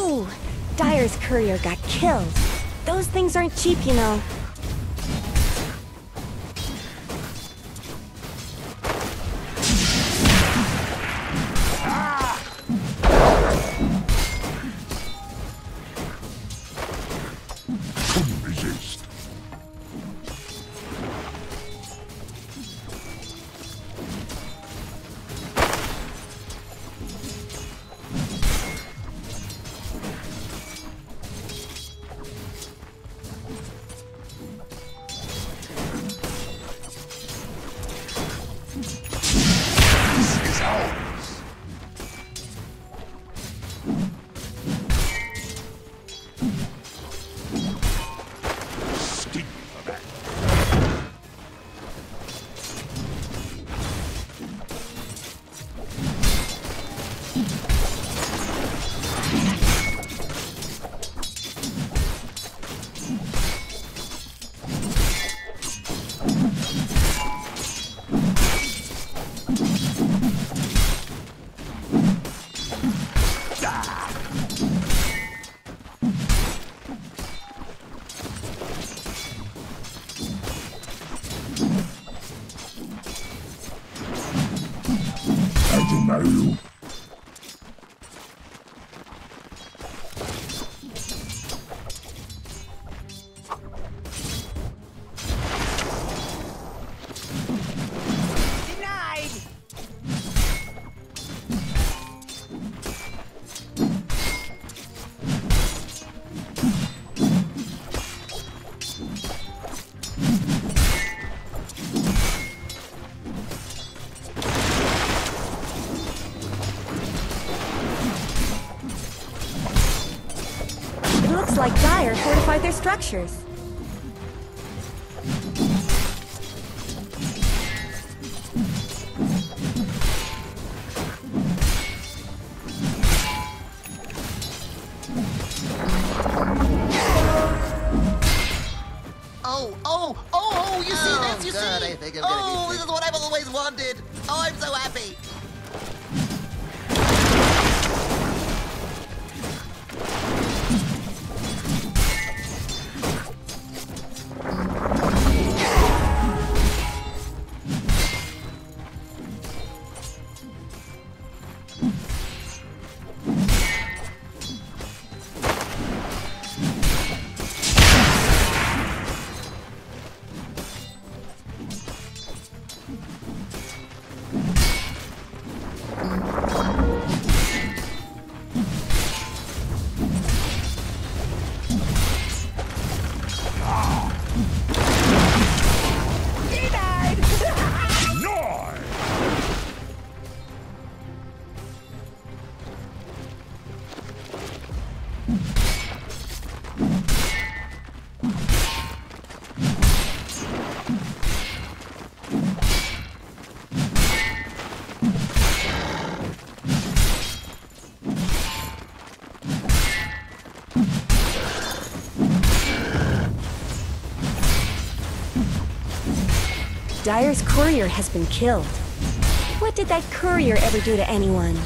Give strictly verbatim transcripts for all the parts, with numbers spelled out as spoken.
Ooh, Dyer's courier got killed. Those things aren't cheap, you know. Couldn't resist. You. Denied. Looks like Dyer fortified their structures. Oh, oh, oh, oh, you see Oh, this, you God, see? I think I'm gonna Oh, be this is what I've always wanted. Oh, I'm so happy. Dyer's courier has been killed. What did that courier ever do to anyone?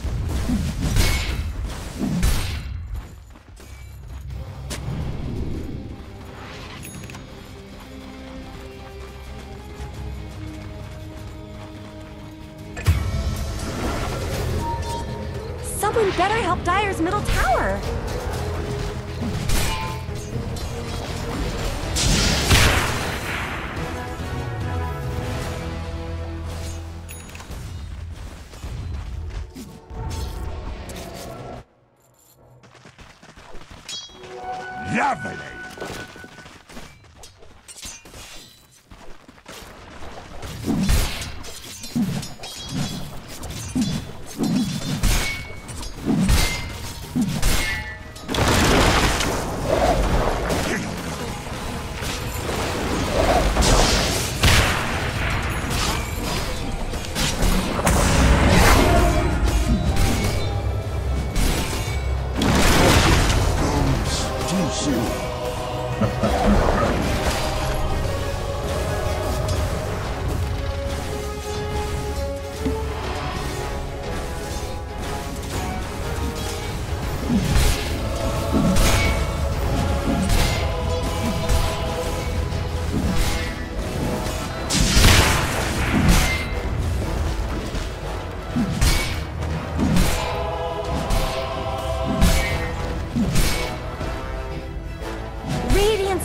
Someone better help Dyer's middle tower! Lovely!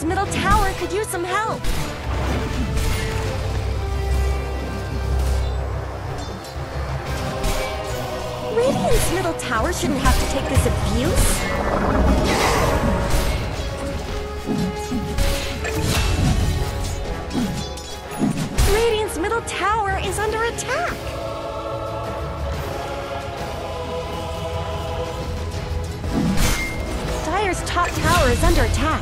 middle tower could use some help. Radiant's middle tower shouldn't have to take this abuse. Radiant's middle tower is under attack. Dire's top tower is under attack.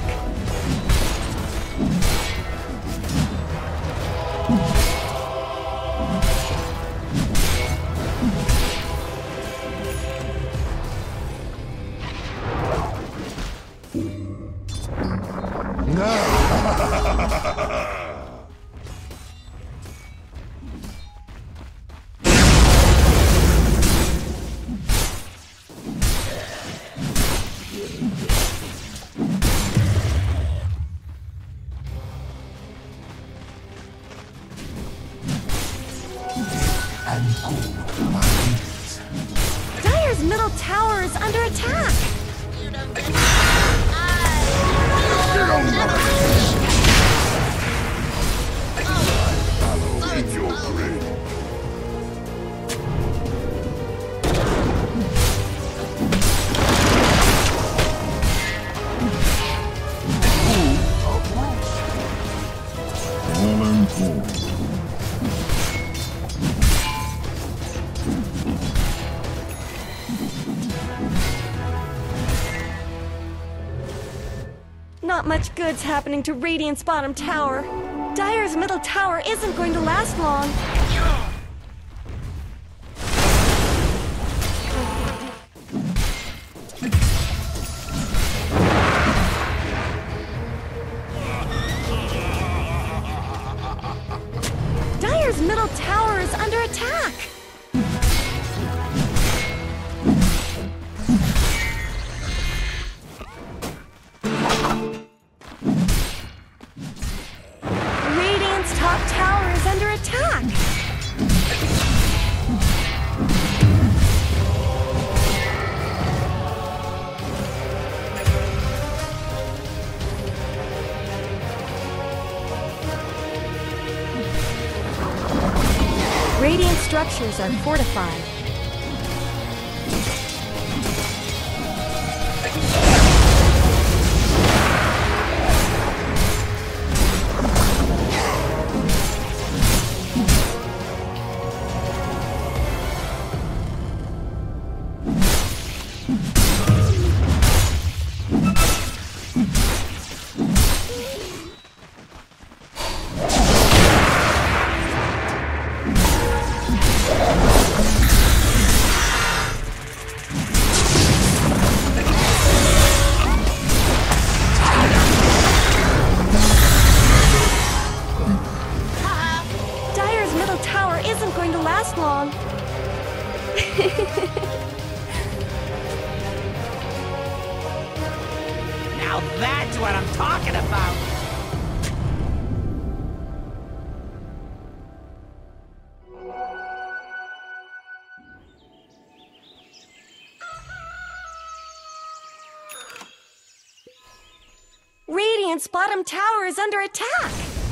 Dire's middle tower is under attack. You don't get it. Follow in your grave. All in full. Not much good's happening to Radiant's bottom tower. Dire's middle tower isn't going to last long. Dire's middle tower is under attack. Top tower is under attack! Radiant structures are fortified. Long. Now that's what I'm talking about! Radiant's bottom tower is under attack!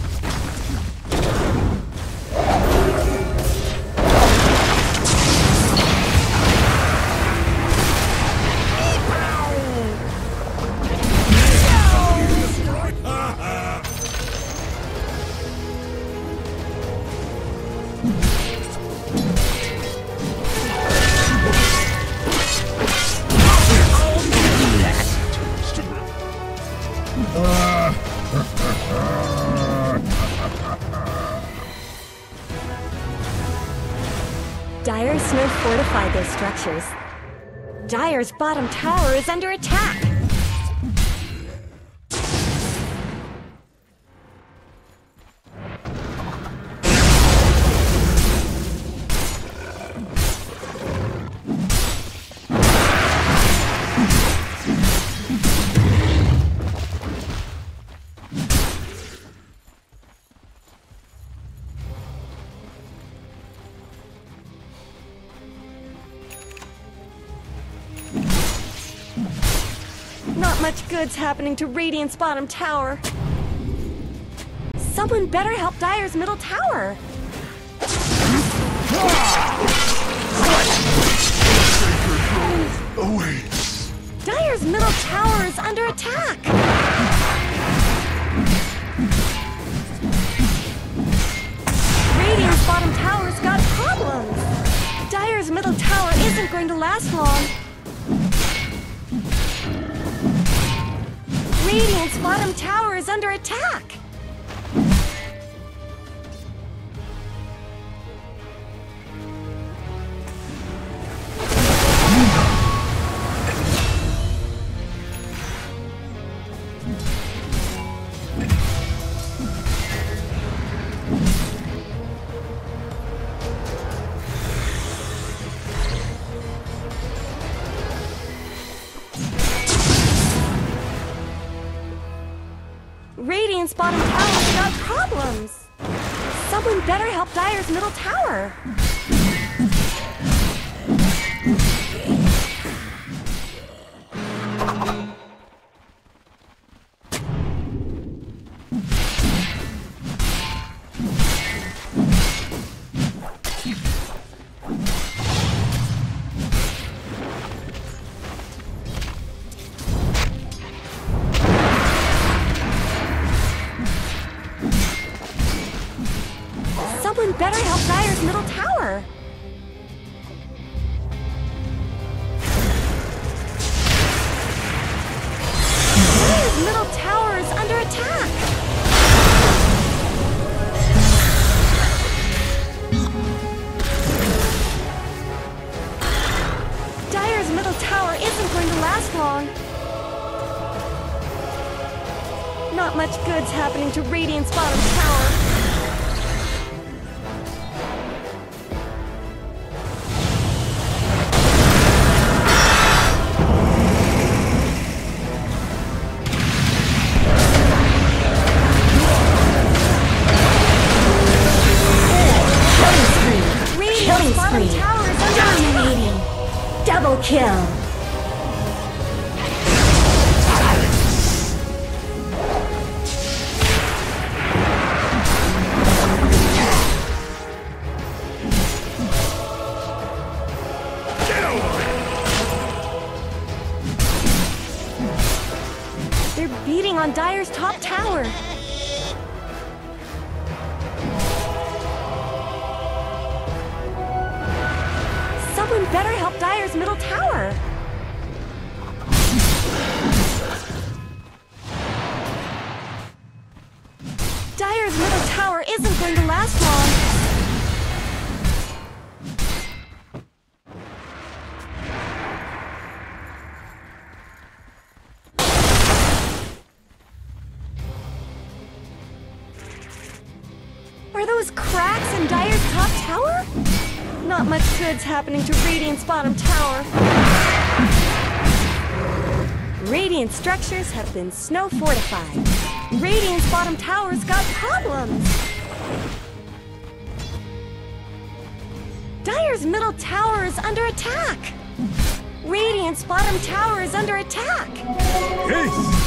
Dire Smith fortified their structures. Dire's bottom tower is under attack. Not much good's happening to Radiant's bottom tower. Someone better help Dire's middle tower. Awaits. Dire's middle tower is under attack. Radiant's bottom tower's got problems. Dire's middle tower isn't going to last long. Radiant's bottom tower is under attack. Radiant's bottom tower's got problems. Someone better help Dire's middle tower. Someone better help Dire's middle tower. Dire's middle tower is under attack. Dire's middle tower isn't going to last long. Not much good's happening to Radiant's bottom tower. Double kill. They're beating on Dire's top tower. Someone better help Dire's middle tower. Dire's middle tower isn't going to last long. Are those cracks in Dire's top tower? Not much good's happening to Radiant's bottom tower. Radiant structures have been snow fortified. Radiant's bottom tower's got problems. Dire's middle tower is under attack. Radiant's bottom tower is under attack. Haste.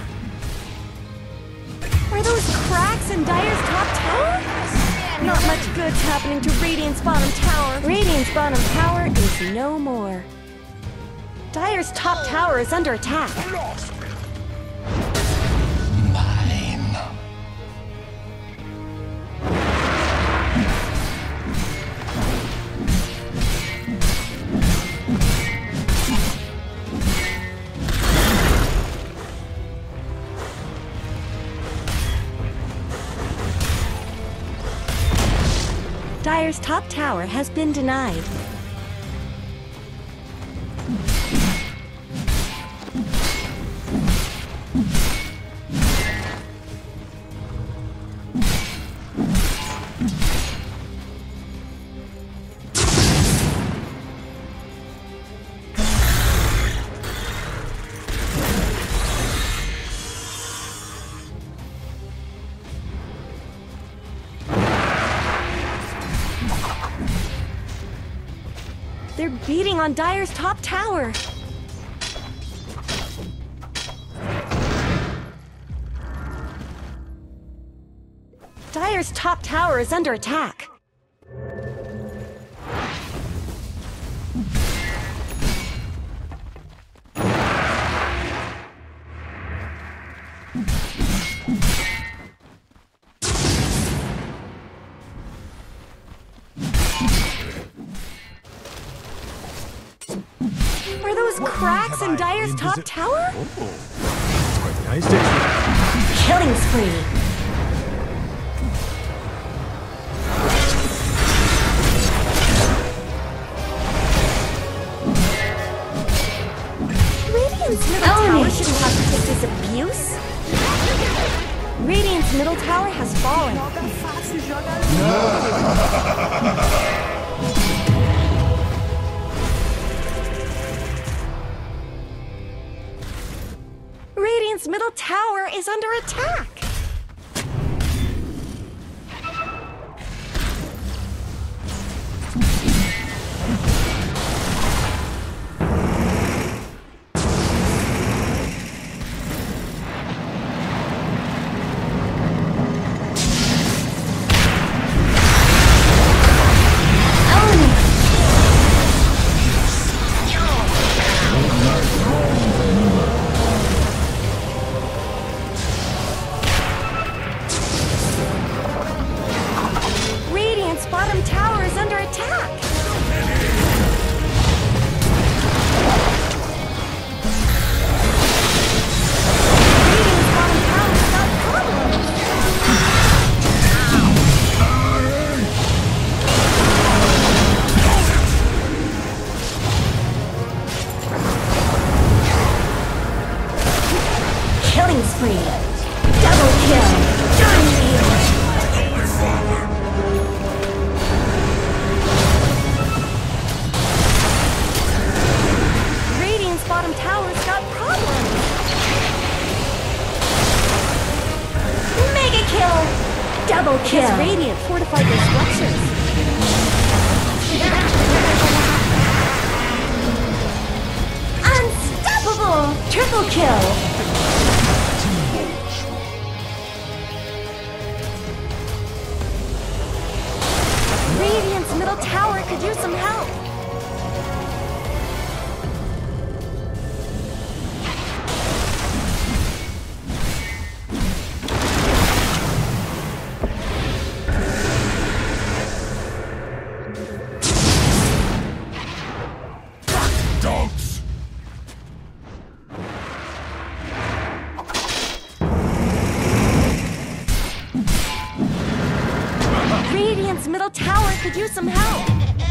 Are those cracks in Dire's top tower? Not much good's happening to Radiant's bottom tower. Radiant's bottom tower is no more. Dire's top tower is under attack. Mine. Dire's top tower has been denied. They're beating on Dire's top tower. Dire's top tower is under attack. Are those cracks in Dire's top tower? Oh, nice to Killing spree. Radiant's middle tower shouldn't have to take this abuse. Radiant's middle tower has fallen. Radiant's middle tower is under attack. Bottom tower is under attack. Radiant's bottom tower is got problems. Killing spree. Double kill. Dominating. Bottom tower's got problems. Mega kill. Double kill. Has Radiant fortified their structures? Unstoppable. Triple kill. Radiant's middle tower could use some help. Radiant's middle tower could use some help.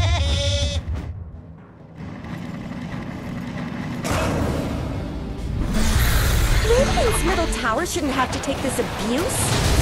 Radiant's middle tower shouldn't have to take this abuse.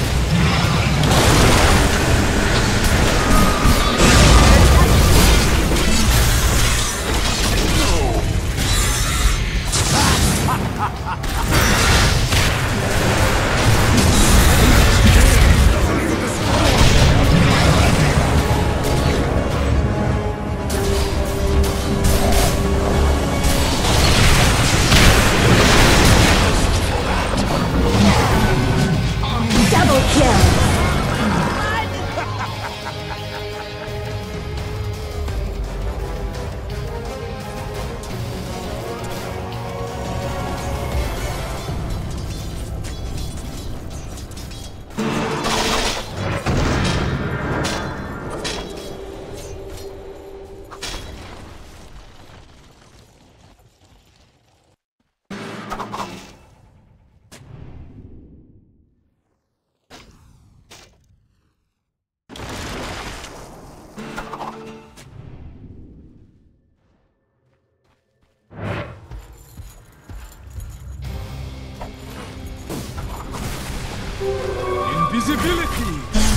Invisibility!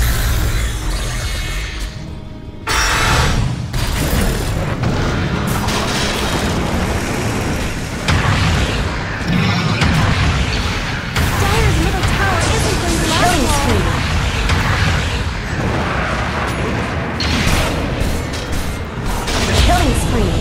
Dire's middle tower isn't going to last long. Killing spree.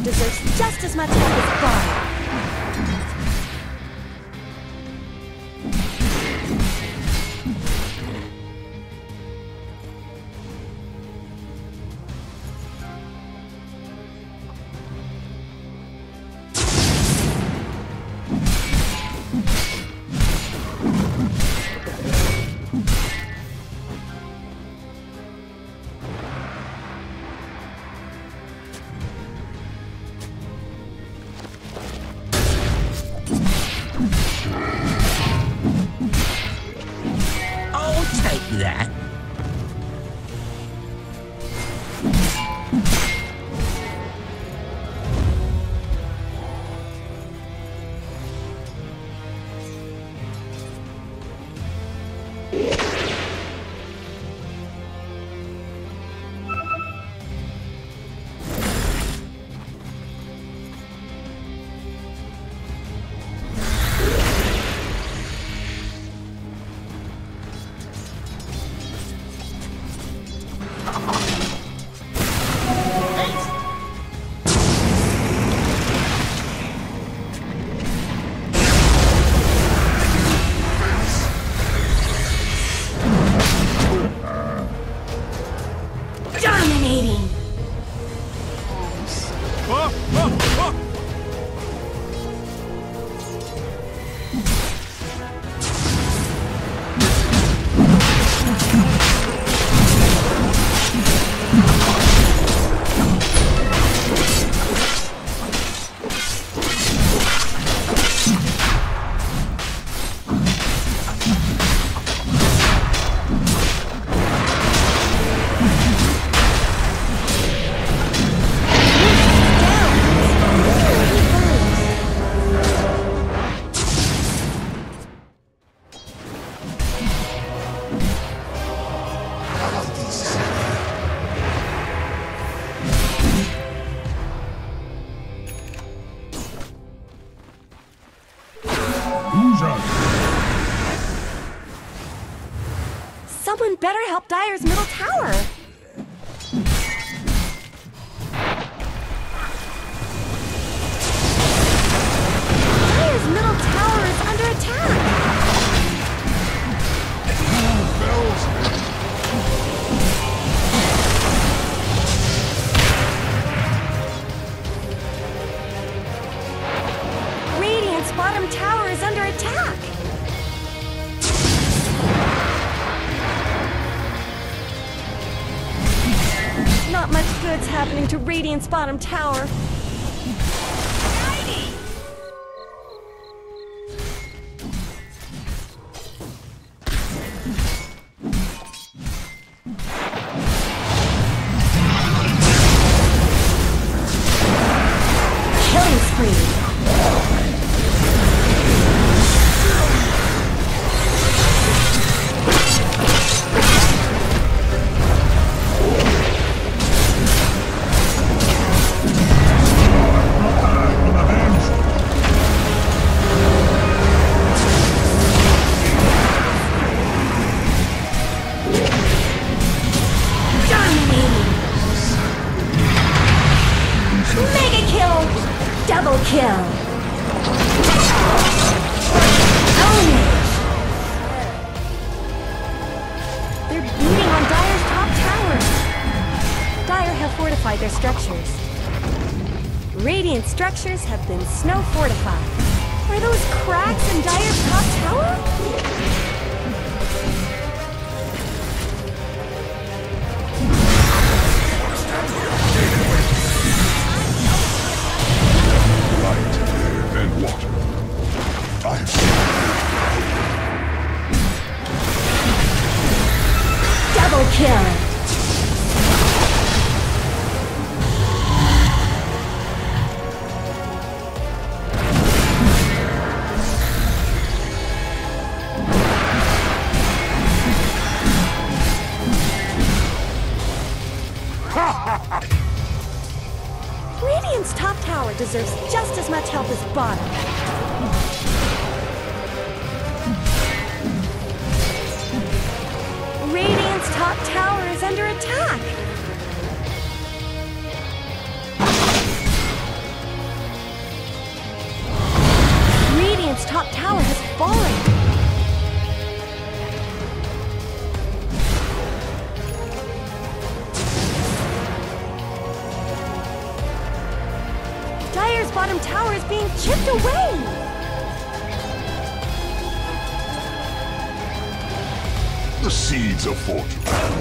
deserves just as much help as bottom. That. Dominating. Ah, ah, ah. Someone better help Dire's middle tower. Dire's middle tower is under attack. Radiant's bottom tower is under attack. Not much good's happening to Radiant's bottom tower. Killing spree. Double kill! Own it! They're beating on Dire's top tower. Dire have fortified their structures. Radiant structures have been snow fortified. Are those cracks in Dire's top tower? Double kill! Radiant's top tower deserves just as much help as bottom. Radiant's top tower is under attack. chipped away! The seeds of fortune.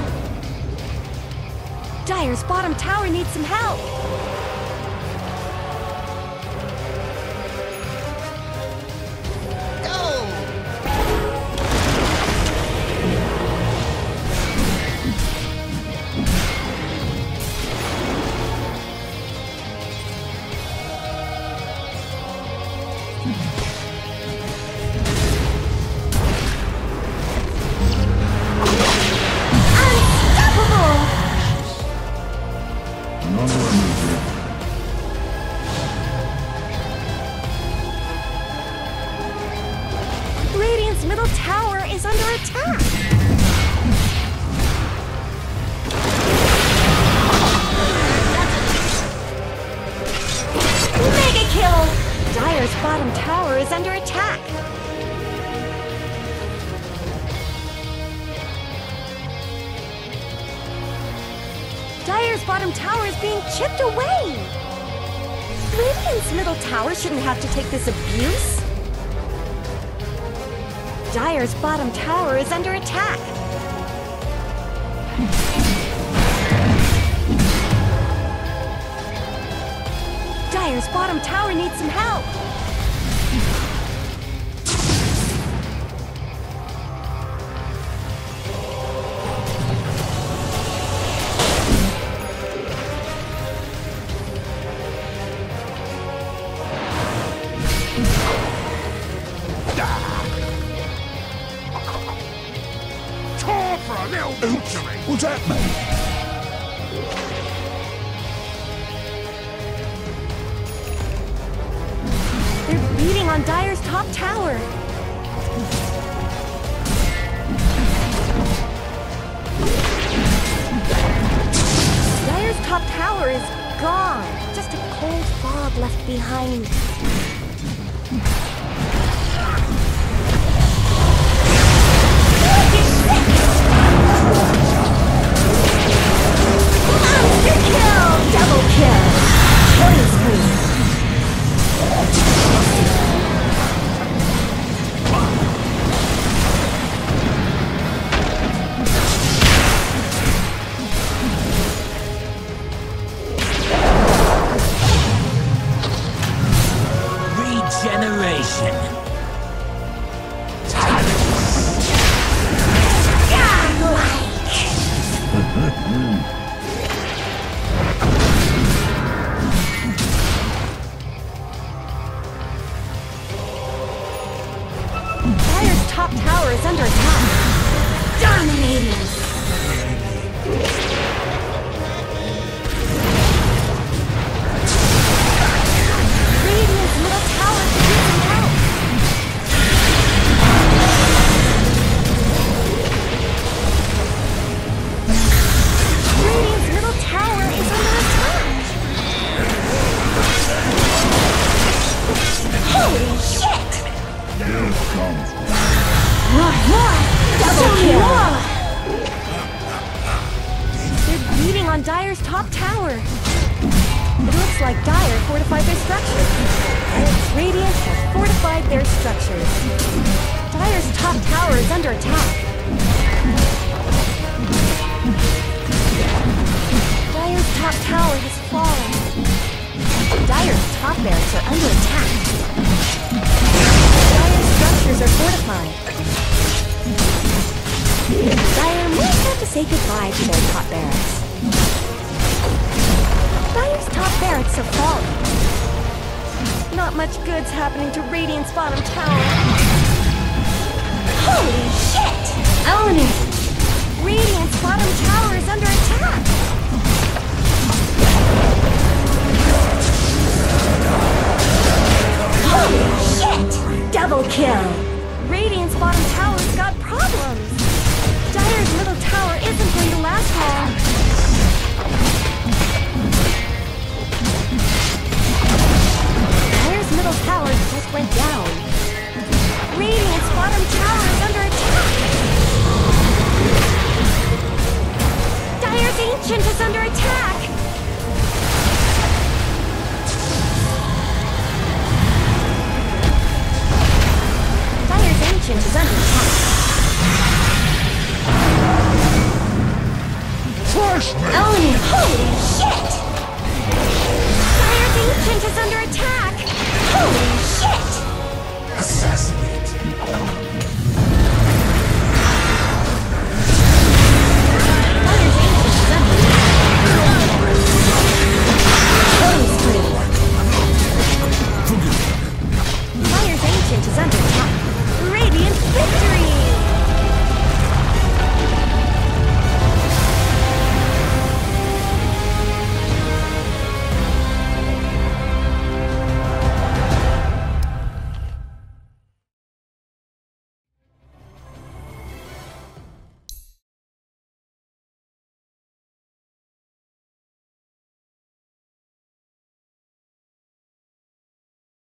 Dire's bottom tower needs some help! Radiant's middle tower is under attack! Mega kill! Dire's bottom tower is under attack! Dire's bottom tower is being chipped away! Radiant's middle tower shouldn't have to take this abuse! Dire's bottom tower is under attack! Dire's bottom tower needs some help! What's that, mate? They're beating on Dire's top tower! Dire's top tower is gone! Just a cold fog left behind. Monster kill! Double kill! Killing spree! Regeneration. Dire's top tower is under attack. Dominating! Radiant's middle tower needs some help. Radiant's middle tower is under attack. Holy shit! Here comes. More, more! Double kill! They're beating on Dire's top tower. It looks like Dire fortified their structures. Radiant has fortified their structures. Dire's top tower is under attack. Dire's top tower has fallen. Dire's top barracks are under attack. Dire's structures are fortified. Dire might have to say goodbye to their top barracks. Dire's top barracks have fallen. Not much good's happening to Radiant's bottom tower. Holy shit! Own it! Radiant's bottom tower is under attack! Holy shit! Double kill! Radiant's bottom tower's got problems! Dire's middle tower isn't going to last long! Dire's middle tower just went down. Radiant's bottom tower is under attack! Dire's Ancient is under attack! Ancient is under attack. Flash me! Own it! Holy shit! Dire's Ancient is under attack!